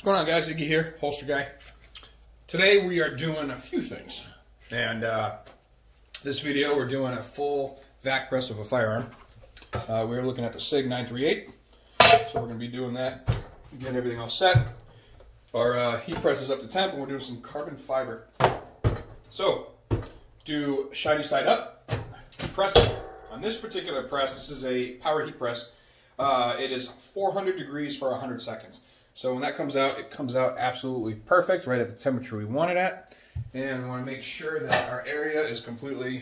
going on, guys? Iggy here, holster guy. Today we are doing a few things, and this video we're doing a full vac press of a firearm. We're looking at the SIG 938, so we're going to be doing that, getting everything all set. Our heat press is up to temp, and we're doing some carbon fiber. So, do shiny side up, press it. On this particular press, this is a power heat press. It is 400 degrees for 100 seconds. So when that comes out, it comes out absolutely perfect, right at the temperature we want it at. And we want to make sure that our area is completely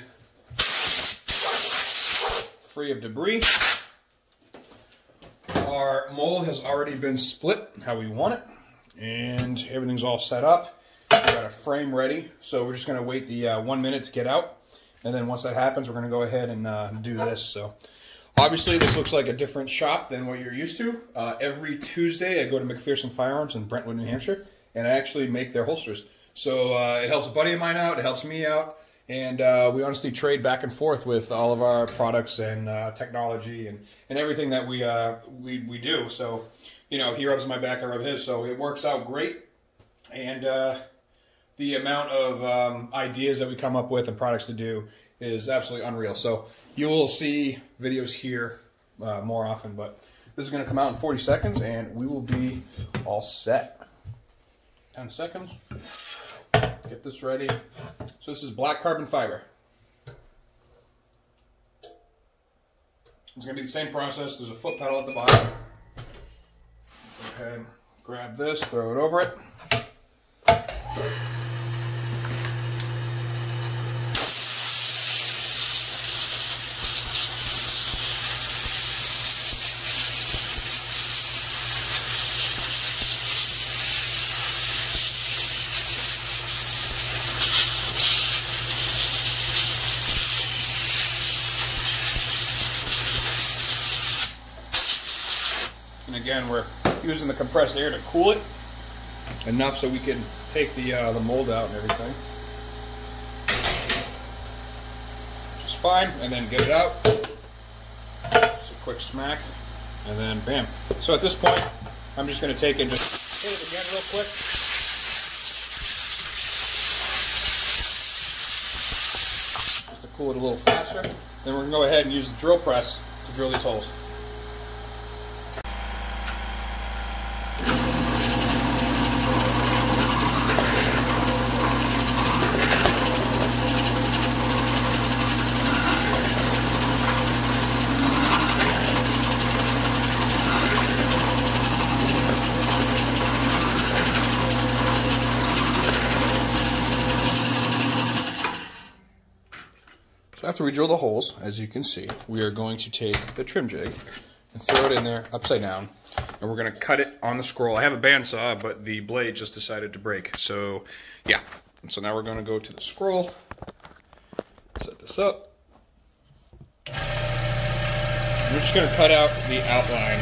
free of debris. Our mold has already been split how we want it, and everything's all set up. We've got a frame ready, so we're just going to wait the 1 minute to get out. And then once that happens, we're going to go ahead and do this. So obviously, this looks like a different shop than what you're used to. Every Tuesday, I go to McPherson Firearms in Brentwood, New Hampshire, and I actually make their holsters. So it helps a buddy of mine out, it helps me out, and we honestly trade back and forth with all of our products and technology and everything that we do. So, you know, he rubs my back, I rub his, so it works out great. And the amount of ideas that we come up with and products to do is absolutely unreal. So you will see videos here more often, but this is going to come out in 40 seconds and we will be all set. 10 seconds. Get this ready. So this is black carbon fiber. It's going to be the same process. There's a foot pedal at the bottom. Okay, grab this, throw it over it. And again, we're using the compressed air to cool it enough so we can take the mold out and everything. Which is fine, and then get it out. Just a quick smack, and then bam. So at this point, I'm just going to take it and just hit it again real quick. Just to cool it a little faster. Then we're going to go ahead and use the drill press to drill these holes. So after we drill the holes, as you can see, we are going to take the trim jig and throw it in there upside down, and we're going to cut it on the scroll. I have a bandsaw, but the blade just decided to break. So yeah, and so now we're going to go to the scroll, set this up. We're just going to cut out the outline.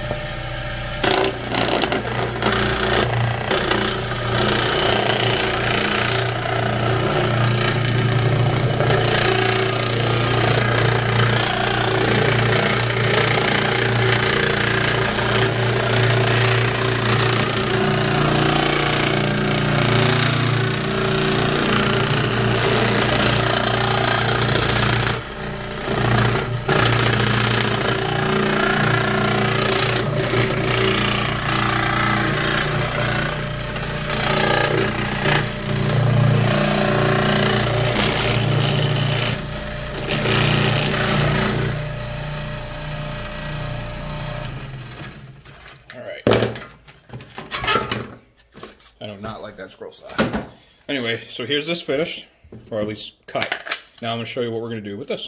I do not like that scroll saw. Anyway, so here's this finished, or at least cut. Now I'm going to show you what we're going to do with this.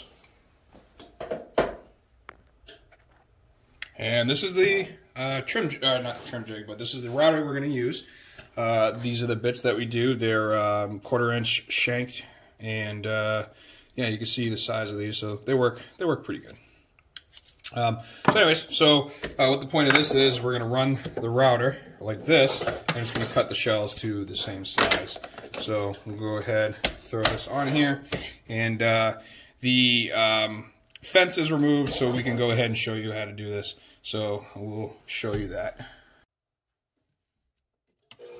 And this is the not trim jig, but this is the router we're going to use. These are the bits that we do. They're 1/4 inch shanked, and yeah, you can see the size of these, so they work pretty good. So anyways, what the point of this is, we're going to run the router like this, and it's going to cut the shells to the same size. So we'll go ahead, throw this on here, and the fence is removed, so we can go ahead and show you how to do this. So we'll show you that.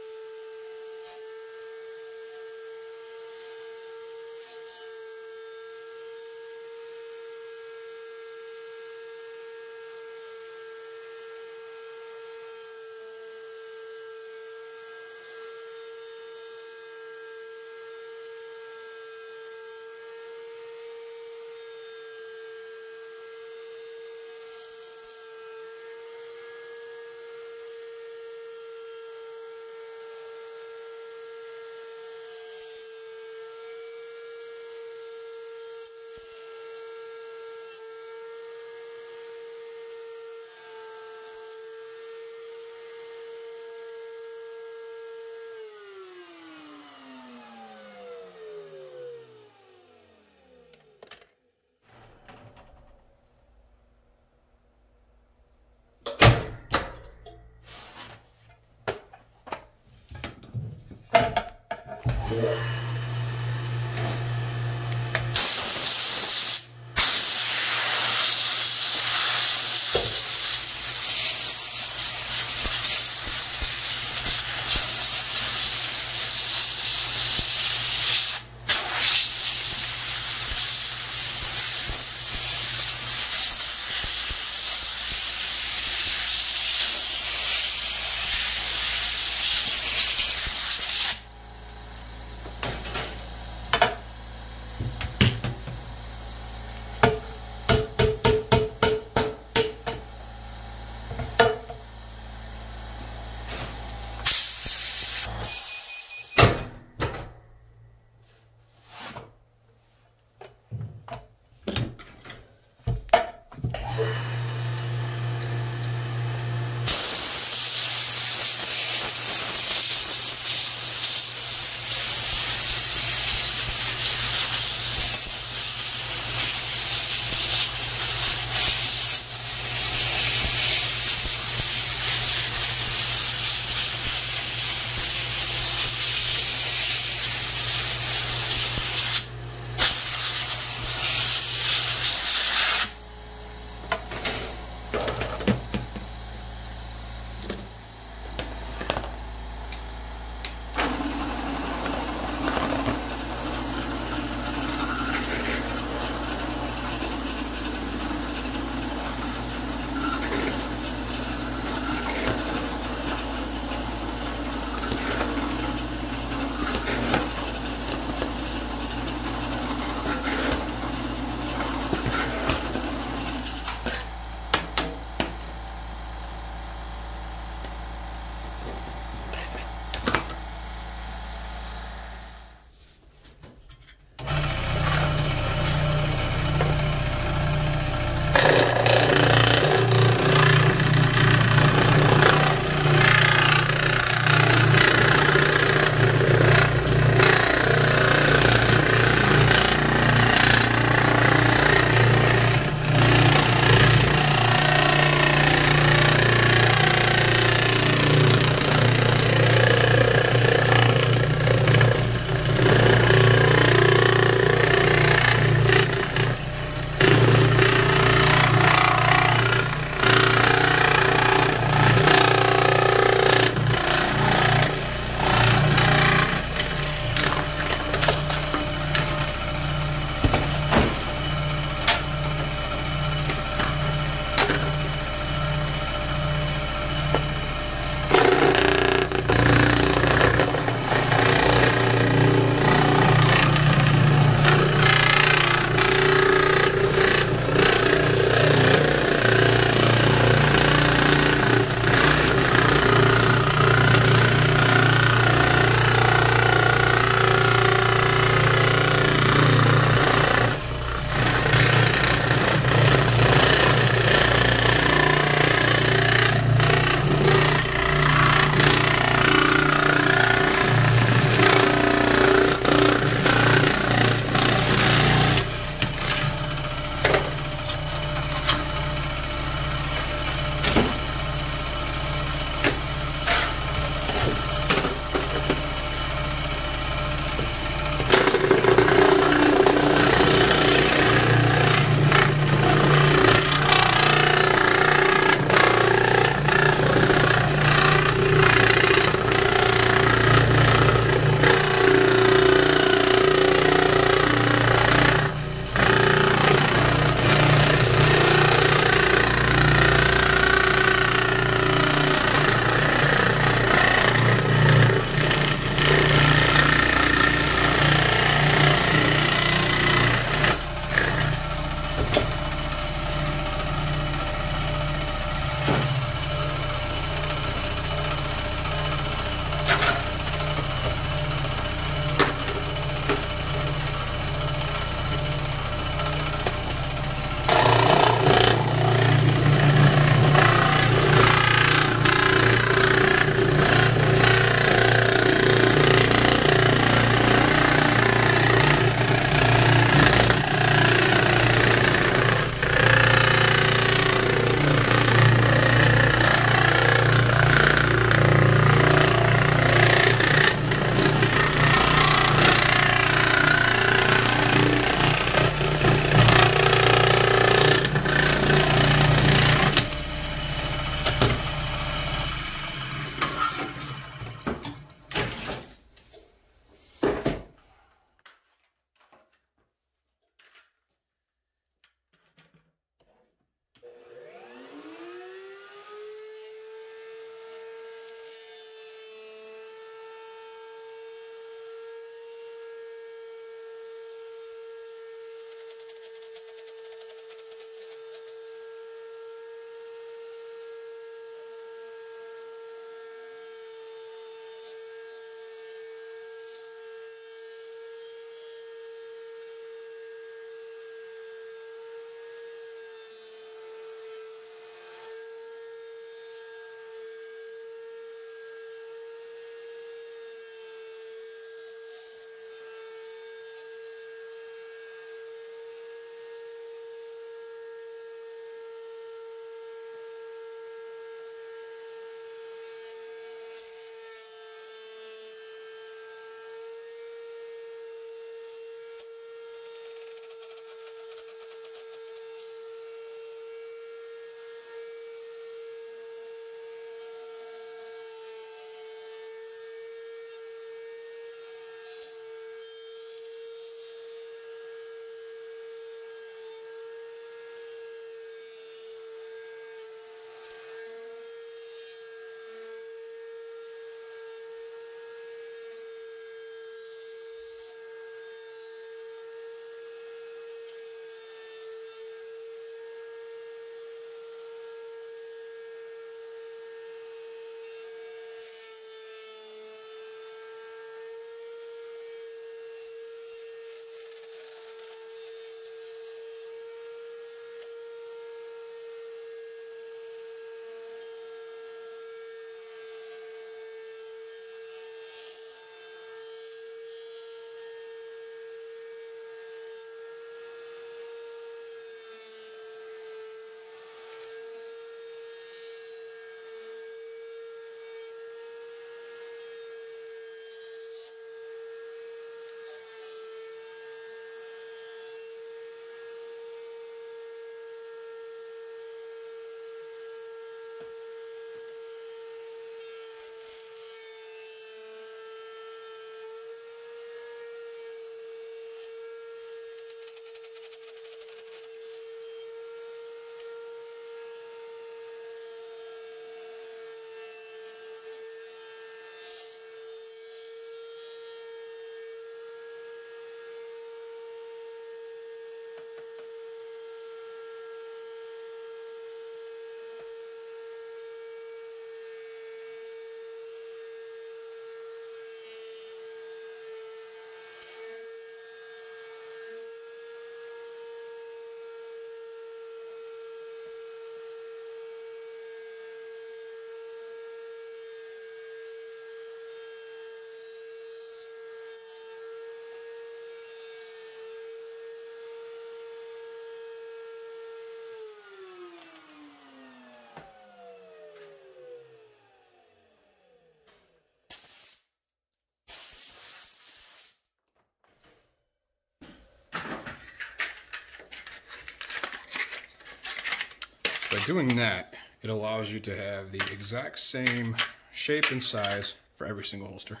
by doing that, it allows you to have the exact same shape and size for every single holster.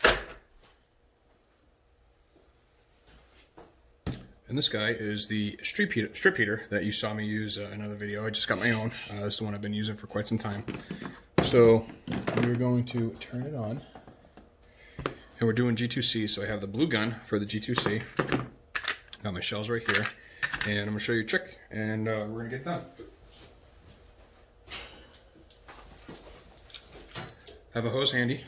And this guy is the strip heater that you saw me use in another video. I just got my own. This is the one I've been using for quite some time. So we're going to turn it on. And we're doing G2c, so I have the blue gun for the G2c. Got my shells right here. And I'm going to show you a trick, and we're going to get done. Have a hose handy.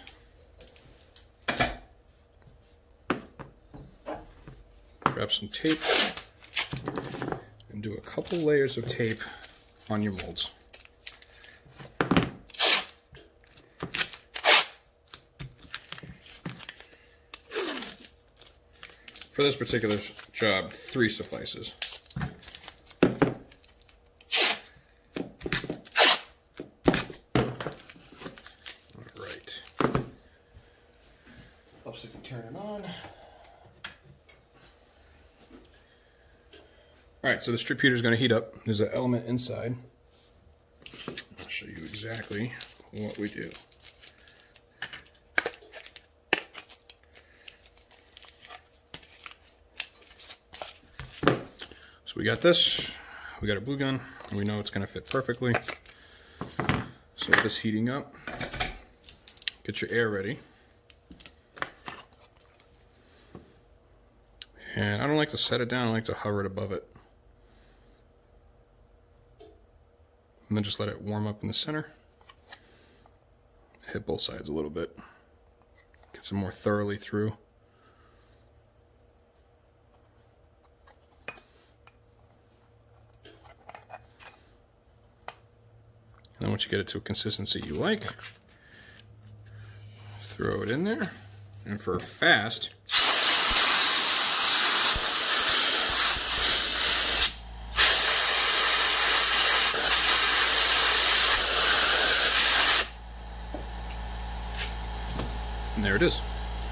Grab some tape and do a couple layers of tape on your molds. For this particular job, 3 suffices. Alright. Helps if you turn it on. Alright, so the strip heater is going to heat up. There's an element inside. I'll show you exactly what we do. So we got this, we got a blue gun, and we know it's going to fit perfectly. So with this heating up, get your air ready. And I don't like to set it down, I like to hover it above it. And then just let it warm up in the center. Hit both sides a little bit. Get some more thoroughly through. And then once you get it to a consistency you like, throw it in there. And for fast, and there it is.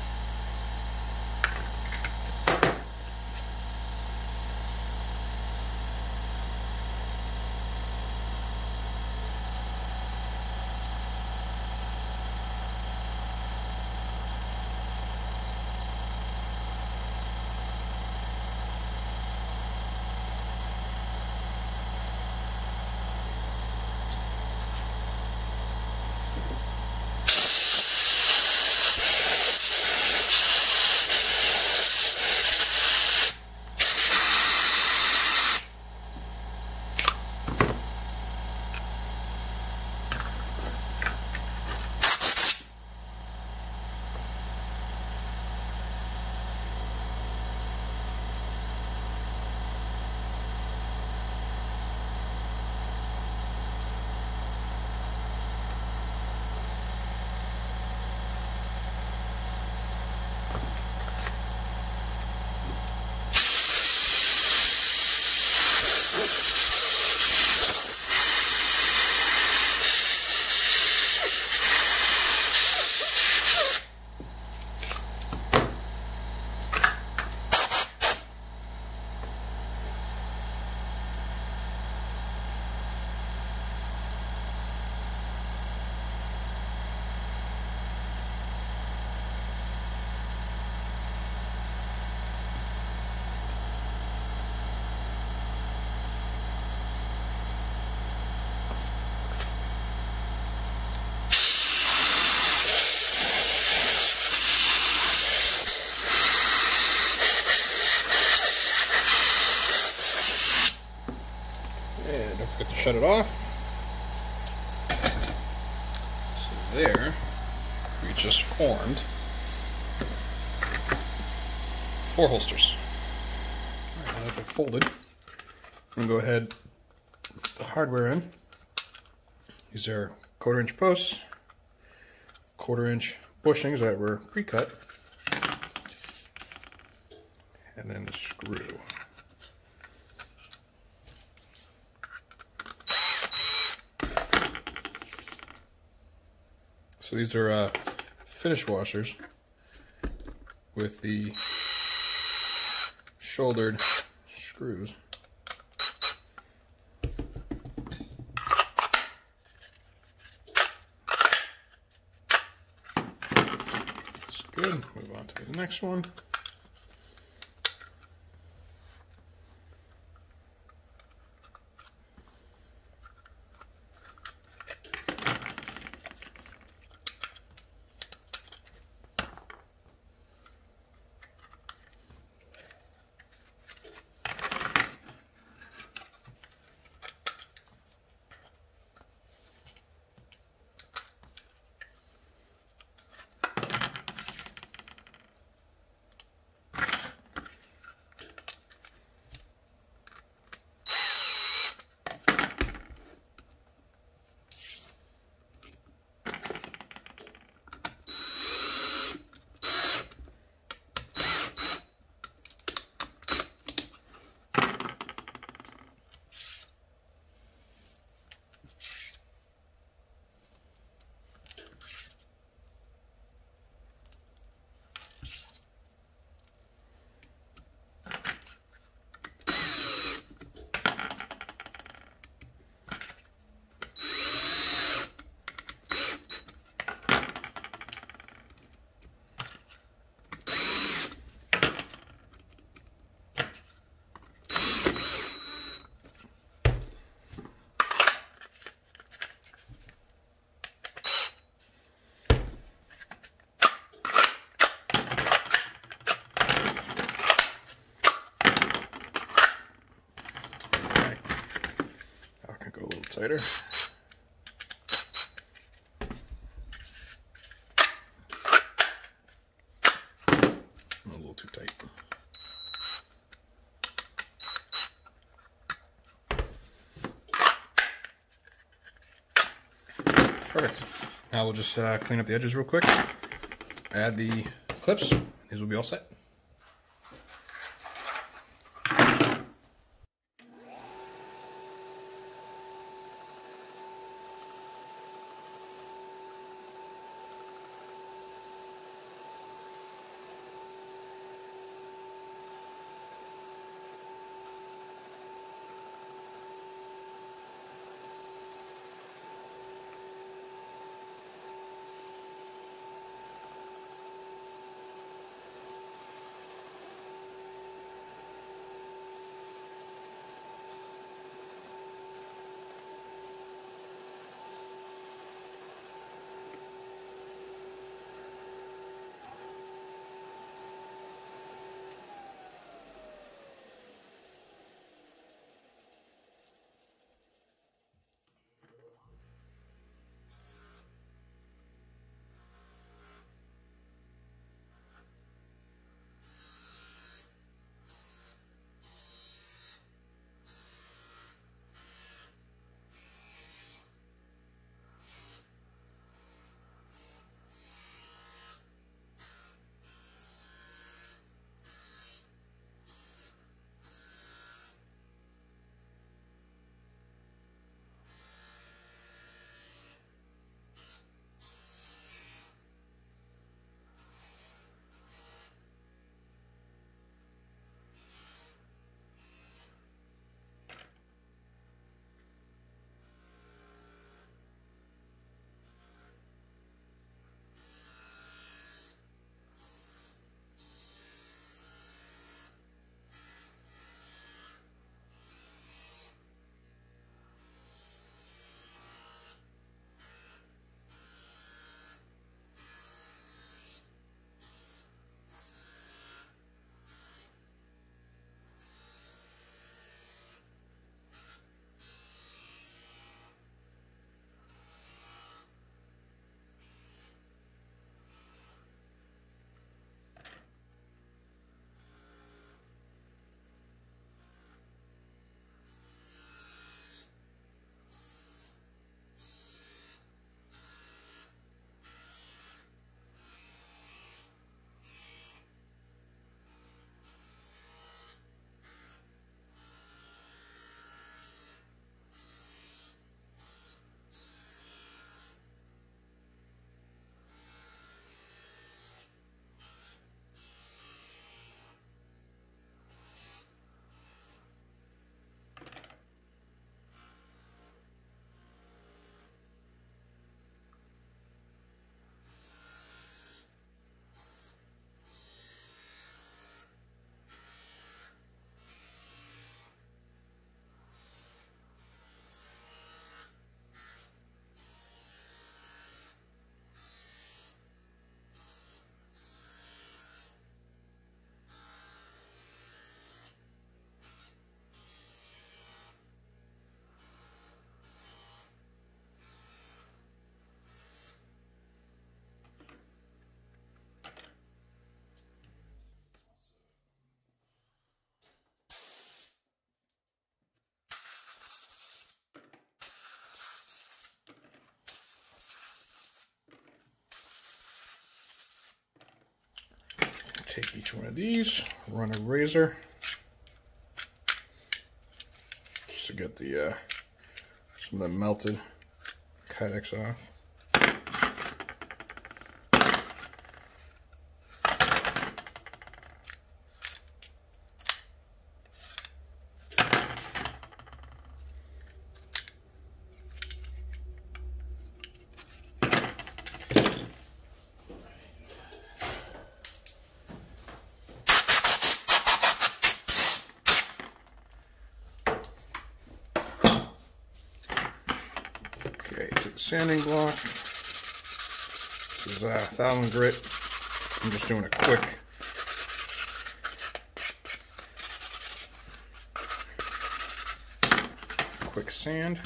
Forget to shut it off. So there, we just formed 4 holsters. All right, now that they're folded, I'm going to go ahead and put the hardware in. These are 1/4 inch posts, 1/4 inch bushings that were pre-cut, and then the screw. So these are finish washers with the shouldered screws. good. Move on to the next one. Tighter. A little too tight. Perfect. Now we'll just clean up the edges real quick. Add the clips. These will be all set. take each one of these, run a razor just to get the some of the melted kydex off. Okay, to the sanding block. This is 1000 grit. I'm just doing a quick sand.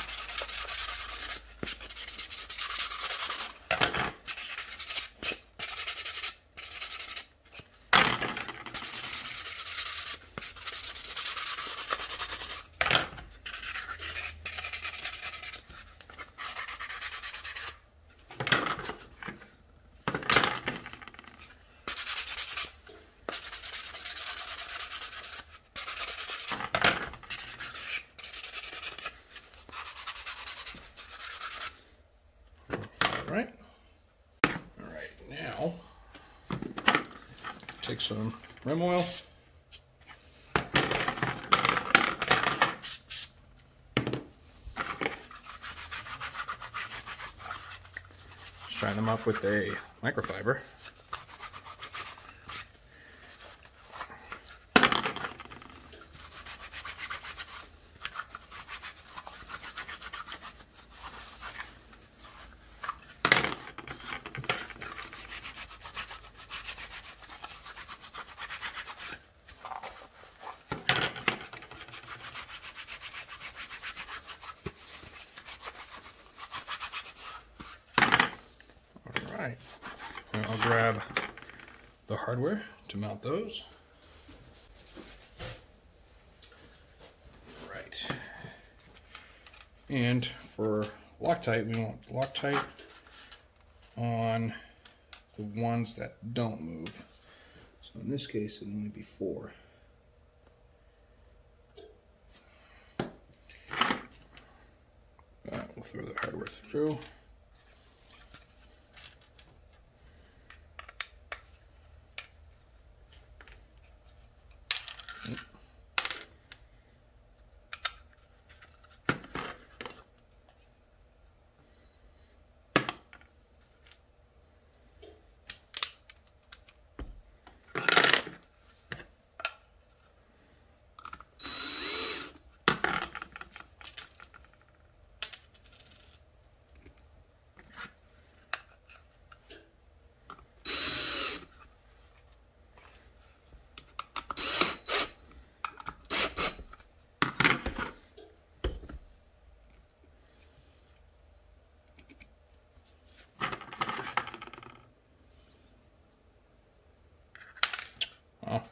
Alright, now take some rim oil. Shine them up with a microfiber. Alright, and I'll grab the hardware to mount those. Right. And for Loctite, we want Loctite on the ones that don't move. So in this case, it'll only be 4. We'll throw the hardware through. Oh.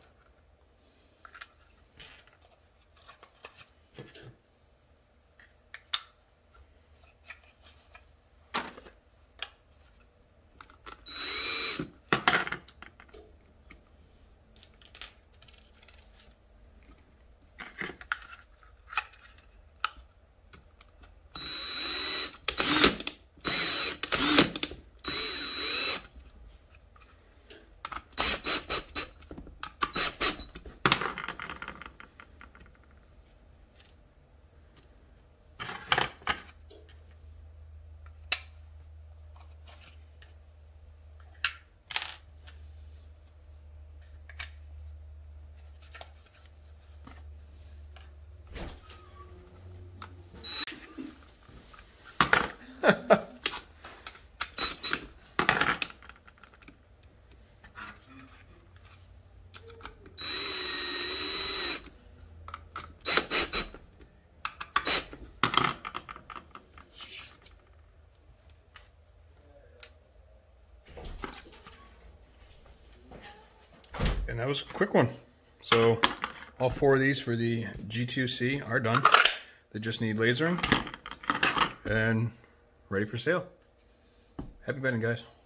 And that was a quick one. So all 4 of these for the G2c are done. They just need lasering and ready for sale. Happy bending, guys.